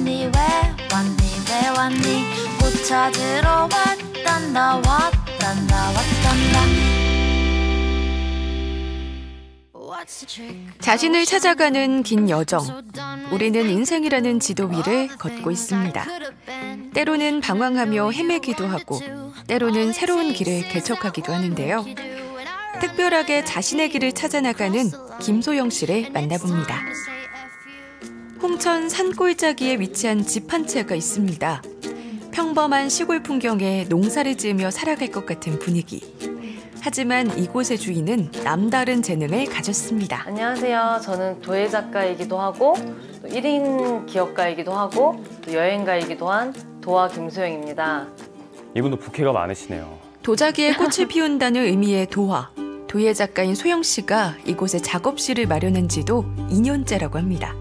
왔니 왜 왔니 꽃 찾으러 왔단다 자신을 찾아가는 긴 여정. 우리는 인생이라는 지도 위를 걷고 있습니다. 때로는 방황하며 헤매기도 하고 때로는 새로운 길을 개척하기도 하는데요. 특별하게 자신의 길을 찾아나가는 김소영 씨를 만나봅니다. 홍천 산골짜기에 위치한 집 한 채가 있습니다. 평범한 시골 풍경에 농사를 지으며 살아갈 것 같은 분위기. 하지만 이곳의 주인은 남다른 재능을 가졌습니다. 안녕하세요. 저는 도예 작가이기도 하고 또 1인 기업가이기도 하고 또 여행가이기도 한 도화 김소영입니다. 이분도 부캐가 많으시네요. 도자기에 꽃을 피운다는 의미의 도화. 도예 작가인 소영 씨가 이곳에 작업실을 마련한 지도 2년째라고 합니다.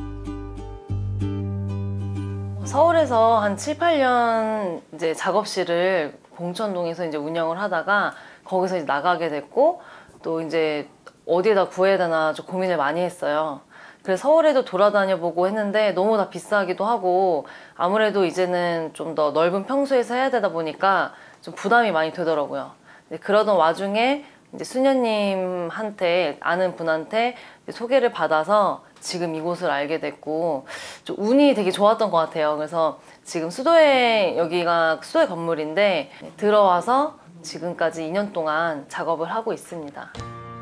서울에서 한 7, 8년 이제 작업실을 봉천동에서 이제 운영을 하다가 거기서 이제 나가게 됐고 또 이제 어디에다 구해야 되나 좀 고민을 많이 했어요. 그래서 서울에도 돌아다녀 보고 했는데 너무 다 비싸기도 하고 아무래도 이제는 좀 더 넓은 평수에서 해야 되다 보니까 좀 부담이 많이 되더라고요. 그러던 와중에 이제 수녀님한테 아는 분한테 소개를 받아서 지금 이곳을 알게 됐고 좀 운이 되게 좋았던 것 같아요. 그래서 지금 여기가 수도회 건물인데 들어와서 지금까지 2년 동안 작업을 하고 있습니다.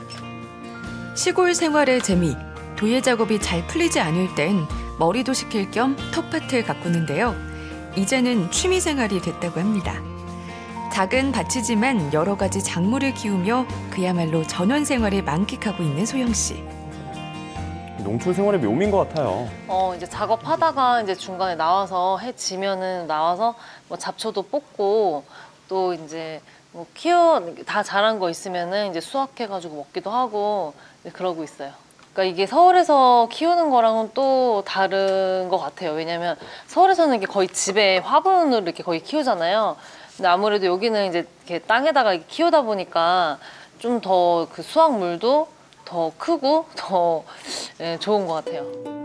시골 생활의 재미, 도예 작업이 잘 풀리지 않을 땐 머리도 식힐 겸 텃밭을 가꾸는데요. 이제는 취미 생활이 됐다고 합니다. 작은 밭이지만 여러 가지 작물을 키우며 그야말로 전원 생활을 만끽하고 있는 소영 씨. 농촌 생활의 묘미인 것 같아요. 이제 작업하다가 이제 중간에 나와서 해 지면은 나와서 뭐 잡초도 뽑고 또 이제 뭐 다 자란 거 있으면은 이제 수확해가지고 먹기도 하고 그러고 있어요. 그러니까 이게 서울에서 키우는 거랑은 또 다른 것 같아요. 왜냐면 서울에서는 이게 거의 집에 화분으로 이렇게 거의 키우잖아요. 근데 아무래도 여기는 이제 이렇게 땅에다가 이렇게 키우다 보니까 좀 더 그 수확물도 더 크고 더 좋은 것 같아요.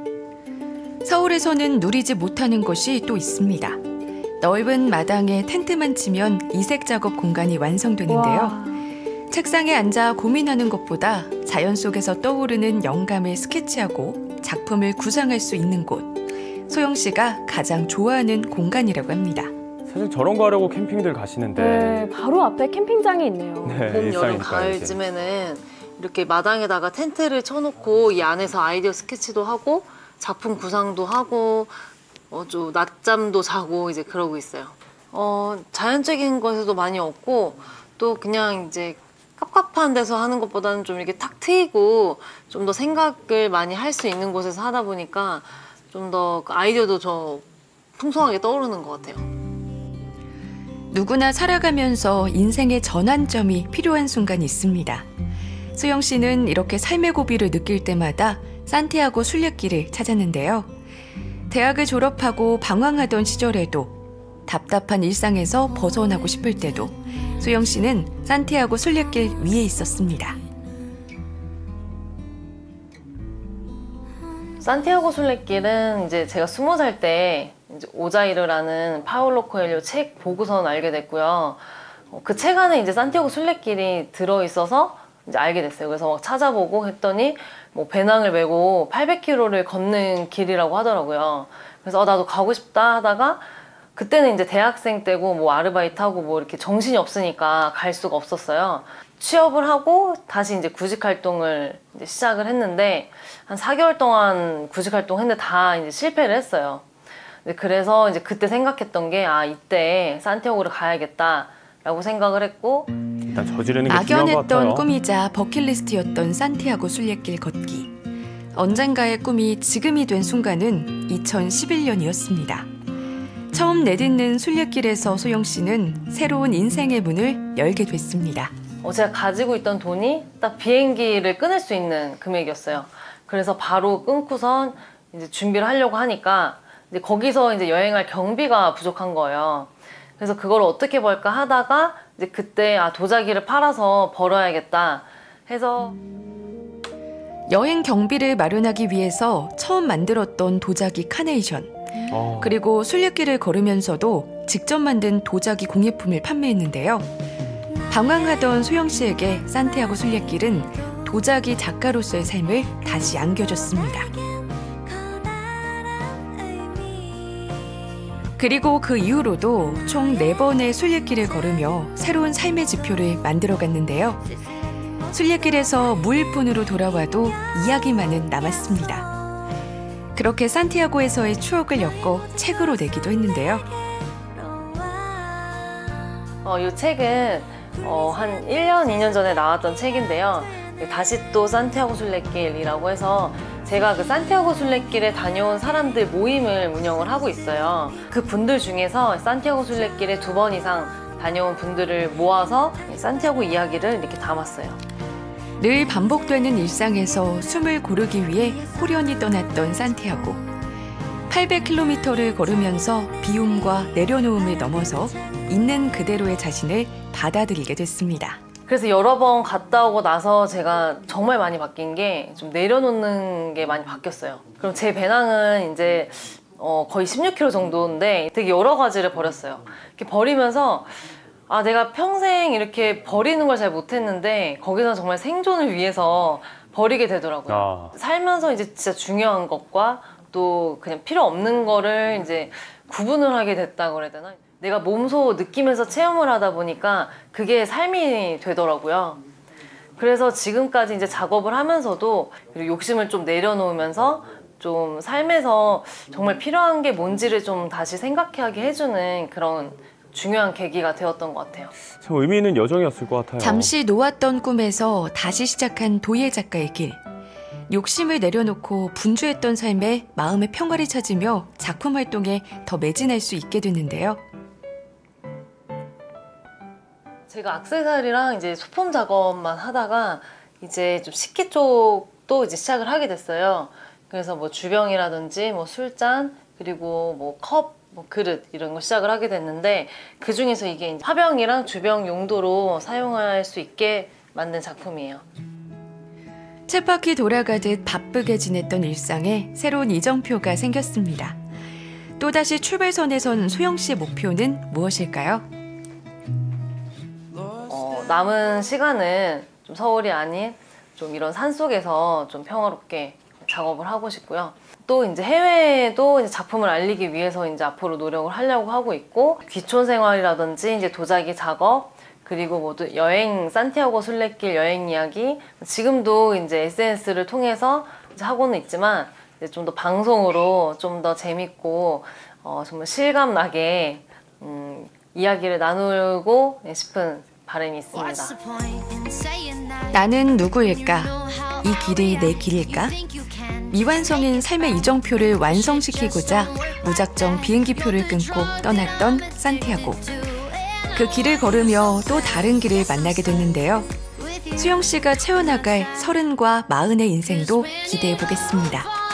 서울에서는 누리지 못하는 것이 또 있습니다. 넓은 마당에 텐트만 치면 이색 작업 공간이 완성되는데요. 와. 책상에 앉아 고민하는 것보다 자연 속에서 떠오르는 영감을 스케치하고 작품을 구상할 수 있는 곳. 소영 씨가 가장 좋아하는 공간이라고 합니다. 사실 저런 거 하려고 캠핑들 가시는데 네, 바로 앞에 캠핑장이 있네요. 네, 봄, 여름, 가을쯤에는 이렇게 마당에다가 텐트를 쳐놓고 이 안에서 아이디어 스케치도 하고 작품 구상도 하고 좀 낮잠도 자고 이제 그러고 있어요. 자연적인 것에도 많이 얻고 또 그냥 이제 깝깝한 데서 하는 것보다는 좀 이렇게 탁 트이고 좀 더 생각을 많이 할 수 있는 곳에서 하다 보니까 좀 더 아이디어도 더 풍성하게 떠오르는 것 같아요. 누구나 살아가면서 인생의 전환점이 필요한 순간이 있습니다. 소영 씨는 이렇게 삶의 고비를 느낄 때마다 산티아고 순례길을 찾았는데요. 대학을 졸업하고 방황하던 시절에도 답답한 일상에서 벗어나고 싶을 때도 소영 씨는 산티아고 순례길 위에 있었습니다. 산티아고 순례길은 이제 제가 20살 때 이제 오자이르라는 파울로 코엘료 책 보고서는 알게 됐고요. 그 책 안에 이제 산티아고 순례길이 들어있어서 이제 알게 됐어요. 그래서 막 찾아보고 했더니 뭐 배낭을 메고 800km를 걷는 길이라고 하더라고요. 그래서 나도 가고 싶다 하다가 그때는 이제 대학생 때고 뭐 아르바이트하고 뭐 이렇게 정신이 없으니까 갈 수가 없었어요. 취업을 하고 다시 이제 구직 활동을 이제 시작을 했는데 한 4개월 동안 구직 활동했는데 다 이제 실패를 했어요. 그래서 이제 그때 생각했던 게 이때 산티아고를 가야겠다라고 생각을 했고 일단 저지르는 게 중요한 것 같아요. 막연했던 꿈이자 버킷리스트였던 산티아고 순례길 걷기. 언젠가의 꿈이 지금이 된 순간은 2011년이었습니다. 처음 내딛는 순례길에서 소영 씨는 새로운 인생의 문을 열게 됐습니다. 제가 가지고 있던 돈이 딱 비행기를 끊을 수 있는 금액이었어요. 그래서 바로 끊고선 이제 준비를 하려고 하니까 이제 거기서 이제 여행할 경비가 부족한 거예요. 그래서 그걸 어떻게 벌까 하다가 이제 그때 도자기를 팔아서 벌어야겠다 해서 여행 경비를 마련하기 위해서 처음 만들었던 도자기 카네이션. 그리고 순례길을 걸으면서도 직접 만든 도자기 공예품을 판매했는데요. 방황하던 소영 씨에게 산티아고 순례길은 도자기 작가로서의 삶을 다시 안겨줬습니다. 그리고 그 이후로도 총 4번의 순례길을 걸으며 새로운 삶의 지표를 만들어갔는데요. 순례길에서 무일푼으로 돌아와도 이야기만은 남았습니다. 그렇게 산티아고에서의 추억을 엮어 책으로 내기도 했는데요. 이 책은 한 1년, 2년 전에 나왔던 책인데요. 다시 또 산티아고 순례길이라고 해서 제가 그 산티아고 순례길에 다녀온 사람들 모임을 운영을 하고 있어요. 그 분들 중에서 산티아고 순례길에 2번 이상 다녀온 분들을 모아서 산티아고 이야기를 이렇게 담았어요. 늘 반복되는 일상에서 숨을 고르기 위해 호련히 떠났던 산티아고. 800km를 걸으면서 비움과 내려놓음을 넘어서 있는 그대로의 자신을 받아들이게 됐습니다. 그래서 여러 번 갔다 오고 나서 제가 정말 많이 바뀐 게 좀 내려놓는 게 많이 바뀌었어요. 그럼 제 배낭은 이제 거의 16kg 정도인데 되게 여러 가지를 버렸어요. 이렇게 버리면서 내가 평생 이렇게 버리는 걸 잘 못했는데 거기서 정말 생존을 위해서 버리게 되더라고요. 살면서 이제 진짜 중요한 것과 또 그냥 필요 없는 거를 이제 구분을 하게 됐다고 그래야 되나? 내가 몸소 느끼면서 체험을 하다 보니까 그게 삶이 되더라고요. 그래서 지금까지 이제 작업을 하면서도 욕심을 좀 내려놓으면서 좀 삶에서 정말 필요한 게 뭔지를 좀 다시 생각하게 해주는 그런 중요한 계기가 되었던 것 같아요. 참 의미 있는 여정이었을 것 같아요. 잠시 놓았던 꿈에서 다시 시작한 도예 작가의 길. 욕심을 내려놓고 분주했던 삶에 마음의 평화를 찾으며 작품 활동에 더 매진할 수 있게 됐는데요. 제가 액세서리랑 이제 소품 작업만 하다가 이제 좀 식기 쪽도 이제 시작을 하게 됐어요. 그래서 뭐 주병이라든지 뭐 술잔 그리고 뭐 컵, 뭐 그릇 이런 거 시작을 하게 됐는데 그 중에서 이게 이제 화병이랑 주병 용도로 사용할 수 있게 만든 작품이에요. 쳇바퀴 돌아가듯 바쁘게 지냈던 일상에 새로운 이정표가 생겼습니다. 또다시 출발선에 선 소영 씨의 목표는 무엇일까요? 남은 시간은 좀 서울이 아닌 좀 이런 산속에서 좀 평화롭게 작업을 하고 싶고요. 또 이제 해외에도 이제 작품을 알리기 위해서 이제 앞으로 노력을 하려고 하고 있고, 귀촌 생활이라든지 이제 도자기 작업, 그리고 모두 여행, 산티아고 순례길 여행 이야기, 지금도 이제 SNS를 통해서 이제 하고는 있지만 이제 좀 더 방송으로 좀 더 재밌고 정말 실감 나게 이야기를 나누고 싶은 바람이 있습니다. 나는 누구일까? 이 길이 내 길일까? 미완성인 삶의 이정표를 완성시키고자 무작정 비행기표를 끊고 떠났던 산티아고. 그 길을 걸으며 또 다른 길을 만나게 됐는데요. 수영 씨가 채워나갈 30과 40의 인생도 기대해 보겠습니다.